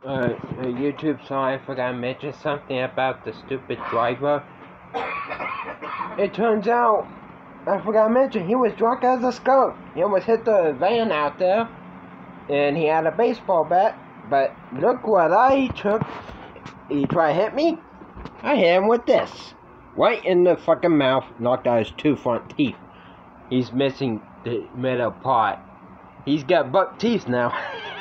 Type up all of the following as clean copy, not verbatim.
YouTube, sorry, I forgot to mention something about the stupid driver. It turns out, I forgot to mention, he was drunk as a skunk. He almost hit the van out there, and he had a baseball bat, but look what I took. He tried to hit me, I hit him with this. Right in the fucking mouth, knocked out his 2 front teeth. He's missing the middle part. He's got buck teeth now.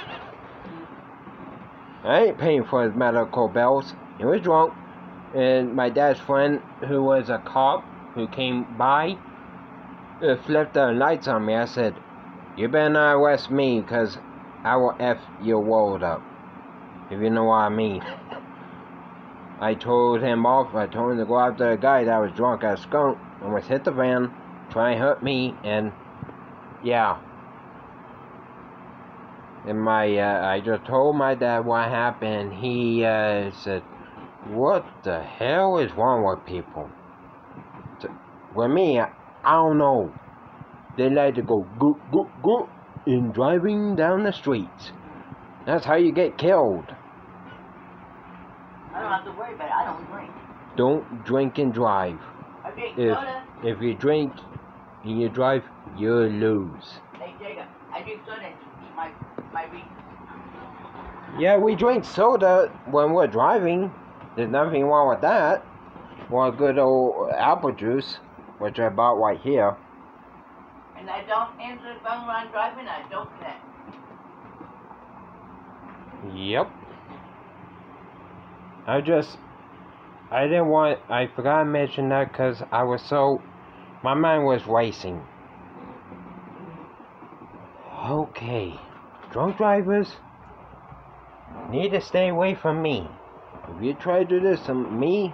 I ain't paying for his medical bills. He was drunk. And my dad's friend, who was a cop, who came by, flipped the lights on me. I said, you better not arrest me, because I will F your world up. If you know what I mean. I told him off. I told him to go after the guy that was drunk as a skunk. Almost hit the van, try and hurt me, and yeah. And I just told my dad what happened. He said, what the hell is wrong with people? With me, I don't know. They like to go go go go in driving down the streets. That's how you get killed. I don't have to worry about it. I don't drink. Don't drink and drive. I drink soda. If you drink and you drive, you'll lose. Hey, Jacob, I drink soda and eat my weed. Yeah, we drink soda when we're driving. There's nothing wrong with that. Or good old apple juice, which I bought right here. And I don't answer the phone when I'm driving. I don't connect. Yep. I forgot to mention that because my mind was racing. Okay, drunk drivers need to stay away from me. If you try to do this to me,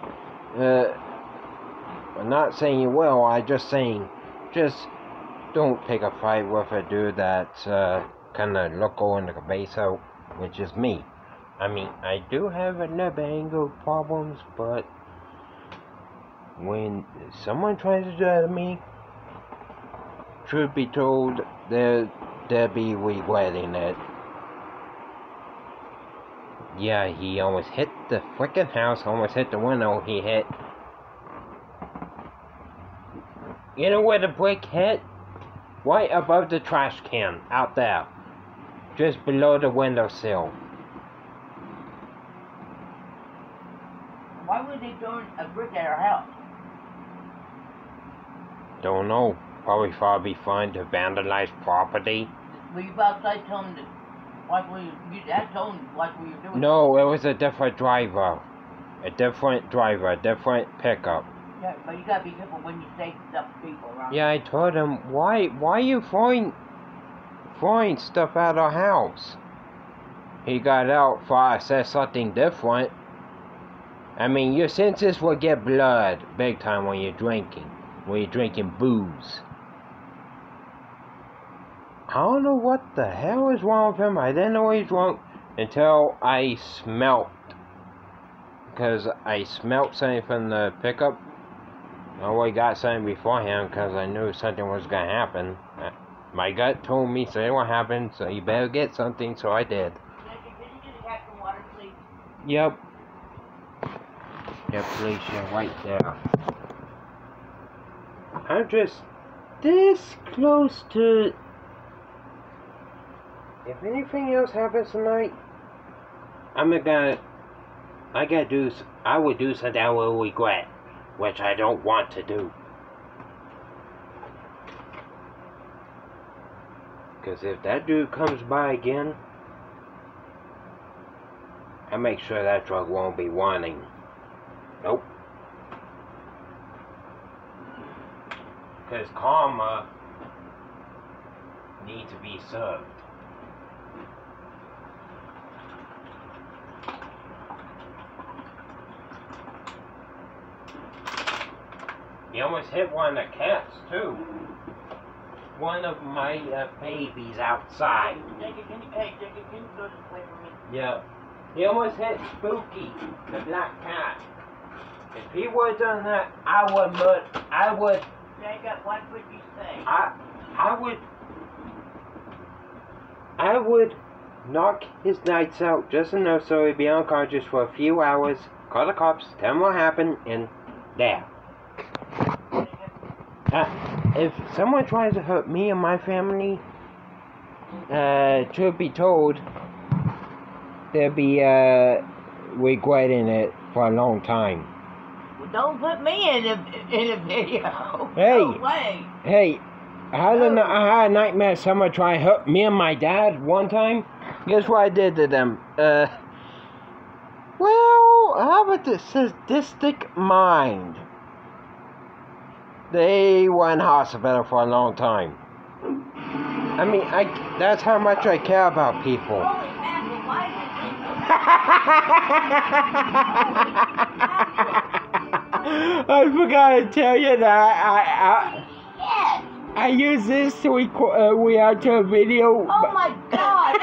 I'm not saying you will, I'm just saying, just don't pick a fight with a dude that's kind of loco in the cabeza, which is me. I mean, I do have a love angle problems, but when someone tries to do that to me, truth be told, they'll be regretting it. Yeah, he almost hit the frickin' house, almost hit the window. He hit. You know where the brick hit? Right above the trash can, out there. Just below the windowsill. Why would they throw a brick at our house? Don't know. Probably thought it'd be fun to vandalize property. Were you outside telling them what were you told them what were you doing? No, it was a different driver. A different pickup. Yeah, but you gotta be careful when you say stuff to people around. Yeah, I told him, why are you throwing stuff at our house? He got out, thought I said something different. I mean, your senses will get blurred big time when you're drinking. When you're drinking booze. I don't know what the hell is wrong with him. I didn't know he was drunk until I smelt. Because I smelt something from the pickup. I already got something beforehand because I knew something was going to happen. My gut told me something would happen, so you better get something, so I did. Can you get a cap of water, please? Yep. Yeah, please, you're right there. I'm just this close to... If anything else happens tonight, I would do something I will regret, which I don't want to do. Because if that dude comes by again, I make sure that truck won't be running. Nope. Because karma needs to be served. He almost hit one of the cats, too. One of my babies outside. Jacob, can you go this way for me? Yeah. He almost hit Spooky, the black cat. If he would have done that, I would... Jacob, what would you say? I would knock his lights out just enough so he'd be unconscious for a few hours, call the cops, tell him what happened, and there. If someone tries to hurt me and my family, truth be told, they'll be regretting it for a long time. Well, don't put me in a video. Hey. No way. Hey, I had a nightmare someone tried to hurt me and my dad one time. Guess what I did to them? Well, how about the sadistic mind? They were in hospital for a long time. I mean, that's how much I care about people. Holy mackerel, why is I forgot to tell you that Yes. I use this to react to a video. Oh my God.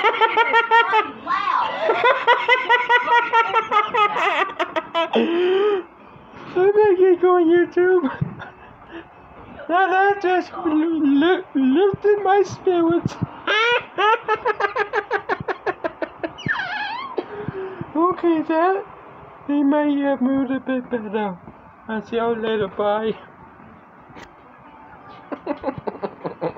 I make it go on YouTube. Now that just lifted my spirits. Okay, that they may have moved a bit better. I'll see you later. Bye.